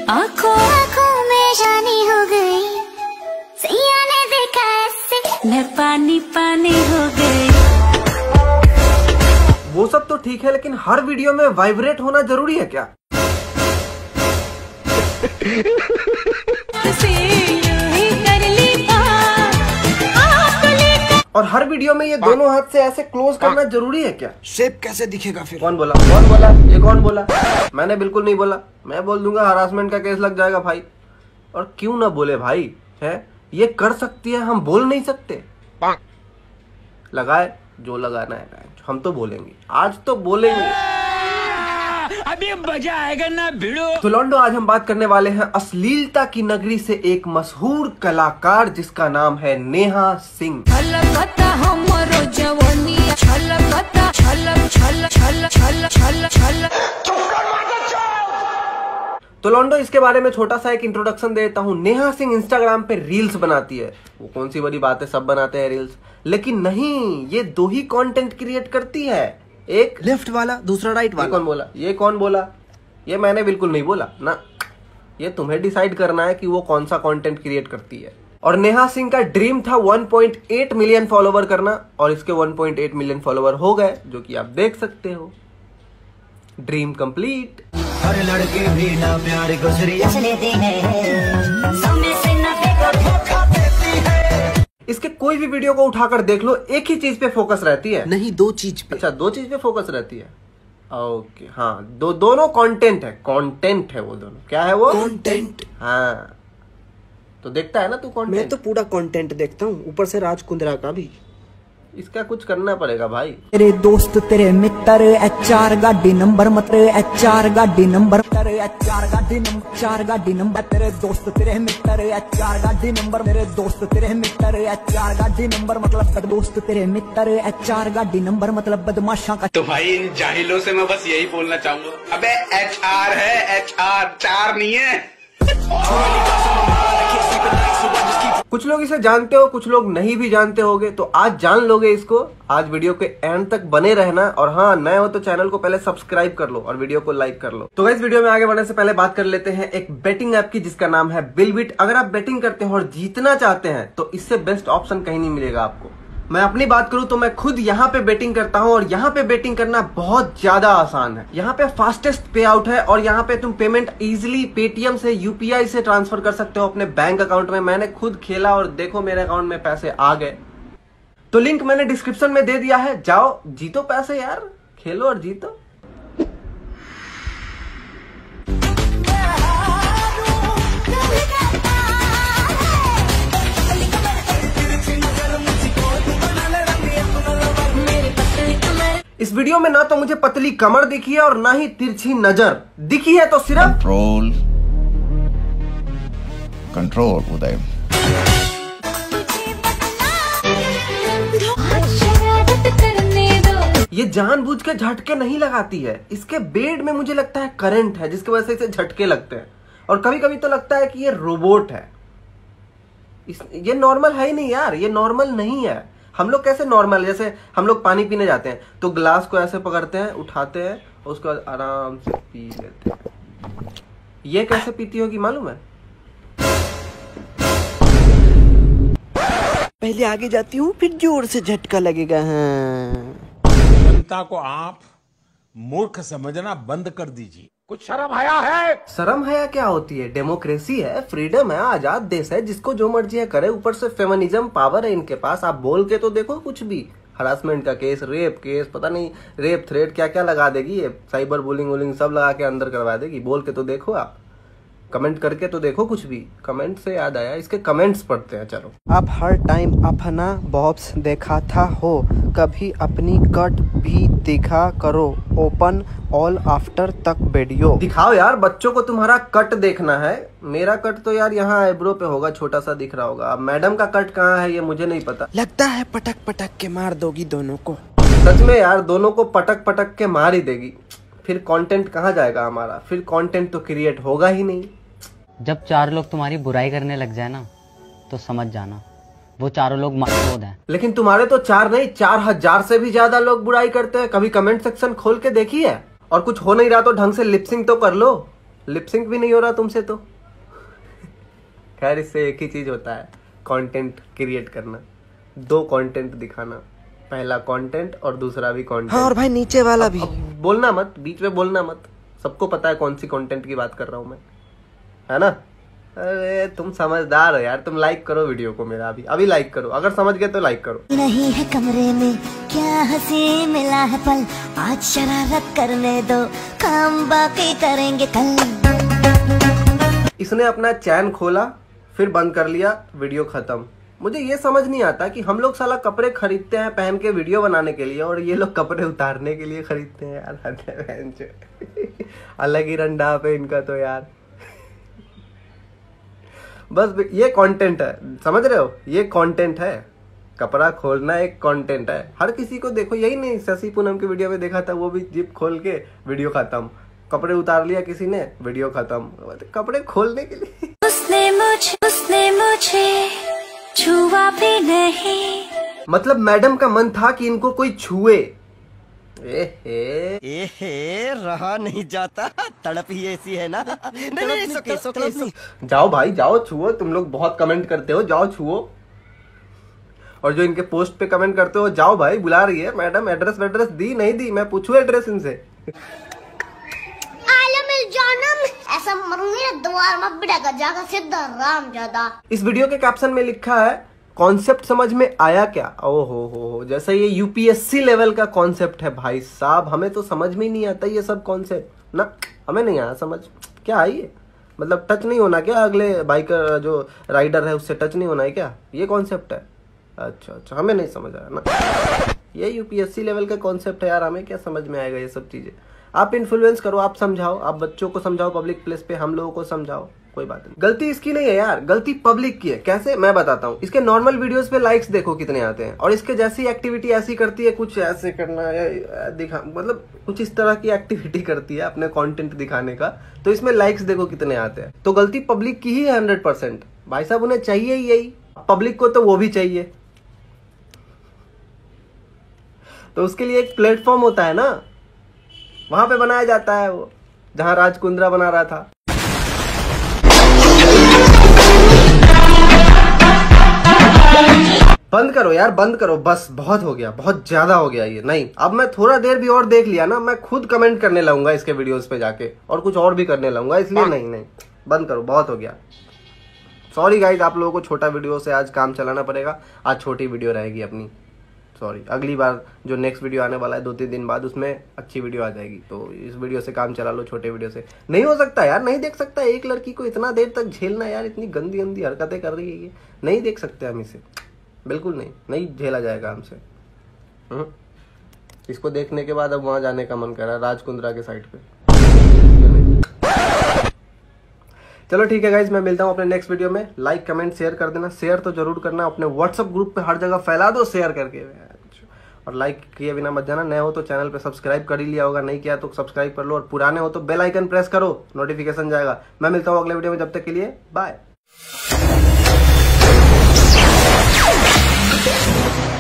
आँखों आँखों में जानी हो गई, सैया ने देखा ऐसे मैं पानी पानी हो गई। वो सब तो ठीक है, लेकिन हर वीडियो में वाइब्रेट होना जरूरी है क्या? और हर वीडियो में ये दोनों हाथ से ऐसे क्लोज करना जरूरी है क्या? शेप कैसे दिखेगा फिर? कौन बोला? कौन बोला? ये कौन बोला? मैंने बिल्कुल नहीं बोला। मैं बोल दूंगा, हरासमेंट का केस लग जाएगा भाई। और क्यों ना बोले भाई, है ये कर सकती है, हम बोल नहीं सकते? लगाए जो लगाना है, हम तो बोलेंगे, आज तो बोलेंगे। अभी मजा आएगा ना भिड़ो। तो लॉन्डो, आज हम बात करने वाले हैं अश्लीलता की नगरी से एक मशहूर कलाकार जिसका नाम है नेहा सिंह। तो लॉन्डो, इसके बारे में छोटा सा एक इंट्रोडक्शन देता हूँ। नेहा सिंह इंस्टाग्राम पे रील्स बनाती है। वो कौन सी बड़ी बात है, सब बनाते हैं रील्स, लेकिन नहीं, ये दो ही कंटेंट क्रिएट करती है, एक लेफ्ट वाला, दूसरा राइट वाला। कौन बोला? ये कौन बोला? ये मैंने बिल्कुल नहीं बोला ना। ये तुम्हें डिसाइड करना है कि वो कौन सा कंटेंट क्रिएट करती है। और नेहा सिंह का ड्रीम था 1.8 मिलियन फॉलोवर करना, और इसके 1.8 मिलियन फॉलोवर हो गए, जो कि आप देख सकते हो। Dream complete. हर लड़के भी ना प्यार गुजरी इसके कोई भी वीडियो को उठाकर देख लो, एक ही चीज पे फोकस रहती है। नहीं, दो चीज पे। अच्छा, दो चीज पे फोकस रहती है। ओके, हाँ, दोनों कंटेंट है। कंटेंट है वो दोनों। क्या है वो? कंटेंट। हाँ, तो देखता है ना तू कंटेंट? मैं तो पूरा कंटेंट देखता हूँ, ऊपर से राज कुंद्रा का भी। इसका कुछ करना पड़ेगा भाई। तेरे दोस्त तेरे मित्र HR गाड़ी नंबर मत HR गाड़ी नंबर HR गाड़ी नंबर 4 गाड़ी नंबर। तेरे दोस्त तेरे मित्र HR गाड़ी नंबर, मेरे दोस्त तेरे मित्र HR गाड़ी नंबर, मतलब दोस्त तेरे मित्र HR गाड़ी नंबर, मतलब बदमाशा का। तो भाई इन जाहिलों से मैं बस यही बोलना चाहूंगा, अबे HR है, HR 4 नहीं है। कुछ लोग इसे जानते हो, कुछ लोग नहीं भी जानते होगे, तो आज जान लोगे इसको। आज वीडियो के एंड तक बने रहना, और हाँ, नए हो तो चैनल को पहले सब्सक्राइब कर लो और वीडियो को लाइक कर लो। तो इस वीडियो में आगे बढ़ने से पहले बात कर लेते हैं एक बेटिंग ऐप की, जिसका नाम है बिलबिट। अगर आप बेटिंग करते हो और जीतना चाहते हैं तो इससे बेस्ट ऑप्शन कहीं नहीं मिलेगा आपको। मैं अपनी बात करूं तो मैं खुद यहाँ पे बेटिंग करता हूँ, और यहाँ पे बेटिंग करना बहुत ज्यादा आसान है। यहाँ पे फास्टेस्ट पे आउट है, और यहाँ पे तुम पेमेंट इजीली पेटीएम से, UPI से ट्रांसफर कर सकते हो अपने बैंक अकाउंट में। मैंने खुद खेला और देखो मेरे अकाउंट में पैसे आ गए। तो लिंक मैंने डिस्क्रिप्शन में दे दिया है, जाओ जीतो पैसे यार, खेलो और जीतो। इस वीडियो में ना तो मुझे पतली कमर दिखी है और ना ही तिरछी नजर दिखी है, तो सिर्फ कंट्रोल उदय। ये जानबूझ के झटके नहीं लगाती है। इसके बेड में मुझे लगता है करंट है, जिसकी वजह से इसे झटके लगते हैं। और कभी कभी तो लगता है कि ये रोबोट है। ये नॉर्मल है ही नहीं यार, ये नॉर्मल नहीं है। हम लोग कैसे नॉर्मल, जैसे हम लोग पानी पीने जाते हैं तो ग्लास को ऐसे पकड़ते हैं, उठाते हैं, और उसके बाद आराम से पी लेते हैं। ये कैसे पीती होगी मालूम है? पहले आगे जाती हूँ, फिर जोर से झटका लगेगा। जनता को आप मूर्ख समझना बंद कर दीजिए। कुछ शर्म हया है? शर्म हया क्या होती है? डेमोक्रेसी है, फ्रीडम है, आजाद देश है, जिसको जो मर्जी है करे। ऊपर से फेमिनिज्म पावर है इनके पास। आप बोल के तो देखो कुछ भी। हरासमेंट का केस, रेप केस, पता नहीं रेप थ्रेट क्या क्या लगा देगी ये, साइबर बुलिंग वुलिंग सब लगा के अंदर करवा देगी। बोल के तो देखो, आप कमेंट करके तो देखो कुछ भी। कमेंट से याद आया, इसके कमेंट्स पढ़ते हैं, चलो। आप हर टाइम अपना बॉब्स देखा था हो, कभी अपनी कट भी दिखा करो, ओपन ऑल आफ्टर तक वीडियो दिखाओ यार। बच्चों को तुम्हारा कट देखना है। मेरा कट तो यार यहाँ आईब्रो पे होगा, छोटा सा दिख रहा होगा। अब मैडम का कट कहाँ है ये मुझे नहीं पता। लगता है पटक पटक के मार दोगी दोनों को। सच में यार, दोनों को पटक पटक के मार ही देगी। फिर कंटेंट कहाँ जाएगा हमारा? फिर कंटेंट तो क्रिएट होगा ही नहीं। जब 4 लोग तुम्हारी बुराई करने लग जाए ना, तो समझ जाना वो चारों लोग मकसूद हैं। लेकिन तुम्हारे तो 4 नहीं, 4000 से भी ज्यादा लोग बुराई करते हैं। कभी कमेंट सेक्शन खोल के देखी है? और कुछ हो नहीं रहा तो ढंग से लिपसिंग तो कर लो। लिपसिंक भी नहीं हो रहा तुमसे तो। खैर इससे एक ही चीज होता है, कंटेंट क्रिएट करना, 2 कंटेंट दिखाना, पहला कंटेंट और दूसरा भी कंटेंट। हाँ और भाई नीचे वाला भी। बोलना मत, बीच में बोलना मत, सबको पता है कौन सी कंटेंट की बात कर रहा हूं मैं, है ना। अरे तुम समझदार हो यार, तुम लाइक करो वीडियो को मेरा, अभी लाइक करो, अगर समझ गए तो लाइक करो। नहीं है कमरे में क्या हंसी मिला है पल, आज शरारत करने दो, काम बाकी करेंगे कल। इसने अपना चैन खोला फिर बंद कर लिया, वीडियो खत्म। मुझे ये समझ नहीं आता कि हम लोग साला कपड़े खरीदते हैं पहन के वीडियो बनाने के लिए, और ये लोग कपड़े उतारने के लिए खरीदते हैं यार। अलग ही रंडा पे इनका तो यार। बस ये कंटेंट है, समझ रहे हो, ये कंटेंट है। कपड़ा खोलना एक कंटेंट है, हर किसी को देखो यही नहीं, शशि पूनम की वीडियो में देखा था, वो भी जिप खोल के वीडियो खत्म, कपड़े उतार लिया किसी ने, वीडियो खत्म। कपड़े खोलने के लिए उसने मुझे छुआ भी नहीं, मतलब मैडम का मन था कि इनको कोई छुए। रहा नहीं जाता, तड़प ही ऐसी है ना। नहीं, जाओ भाई जाओ छुओ, तुम लोग बहुत कमेंट करते हो, जाओ छुओ। और जो इनके पोस्ट पे कमेंट करते हो, जाओ भाई, बुला रही है मैडम, एड्रेस वेड्रेस दी नहीं दी, मैं पूछूं एड्रेस इनसे। ऐसा मरूंगी द्वार में बिड़ा का जाकर सीधा राम ज्यादा। इस वीडियो के कैप्शन में लिखा है कॉन्सेप्ट समझ में आया क्या। ओहो हो, जैसे ये यूपीएससी लेवल का कॉन्सेप्ट है भाई साहब, हमें तो समझ में ही नहीं आता ये सब कॉन्सेप्ट ना, हमें नहीं आया समझ। क्या है ये, मतलब टच नहीं होना क्या, अगले बाइकर जो राइडर है उससे टच नहीं होना है क्या, ये कॉन्सेप्ट है। अच्छा, हमें नहीं समझ आया ना, ये यूपीएससी लेवल का कॉन्सेप्ट है यार, हमें क्या समझ में आएगा ये सब चीजें। आप इन्फ्लुएंस करो, आप समझाओ, आप बच्चों को समझाओ, पब्लिक प्लेस पे हम लोगों को समझाओ, कोई बात नहीं। गलती इसकी नहीं है यार, गलती पब्लिक की है। कैसे, मैं बताता हूँ। इसके नॉर्मल वीडियोस पे लाइक्स देखो कितने आते हैं, और इसके जैसी एक्टिविटी ऐसी करती है, कुछ ऐसे करना है दिखा, मतलब कुछ इस तरह की एक्टिविटी करती है अपने कंटेंट दिखाने का, तो इसमें लाइक्स देखो कितने आते हैं। तो गलती पब्लिक की ही है 100%। भाई साहब उन्हें चाहिए ही यही, पब्लिक को तो वो भी चाहिए, तो उसके लिए एक प्लेटफॉर्म होता है ना, वहां पे बनाया जाता है वो, जहां राज कुंद्रा बना रहा था। बंद करो यार, बंद करो, बस बहुत हो गया, बहुत ज्यादा हो गया ये। नहीं, अब मैं थोड़ा देर भी और देख लिया ना, मैं खुद कमेंट करने लगूंगा इसके वीडियोस पे जाके, और कुछ और भी करने लगूंगा, इसलिए नहीं, बंद करो, बहुत हो गया। सॉरी गाइज, आप लोगों को छोटा वीडियो से आज काम चलाना पड़ेगा, आज छोटी वीडियो रहेगी अपनी, सॉरी। अगली बार जो नेक्स्ट वीडियो आने वाला है 2-3 दिन बाद, उसमें अच्छी वीडियो आ जाएगी, तो इस वीडियो से काम चला लो, छोटे वीडियो से। नहीं हो सकता यार, नहीं देख सकता एक लड़की को इतना देर तक झेलना यार, इतनी गंदी गंदी हरकतें कर रही है ये, नहीं देख सकते हम इसे, बिल्कुल नहीं झेला जाएगा हमसे। इसको देखने के बाद अब वहां जाने का मन कर रहा है, राज कुंद्रा के साइड पे। चलो ठीक है गाइज, मैं मिलता हूं अपने नेक्स्ट वीडियो में। लाइक कमेंट शेयर कर देना, शेयर तो जरूर करना, अपने व्हाट्सएप ग्रुप पे हर जगह फैला दो शेयर करके, और लाइक किए बिना मत जाना। नए हो तो चैनल पे सब्सक्राइब कर ही लिया होगा, नहीं किया तो सब्सक्राइब कर लो, और पुराने हो तो बेल आइकन प्रेस करो, नोटिफिकेशन जाएगा। मैं मिलता हूं अगले वीडियो में, जब तक के लिए बाय।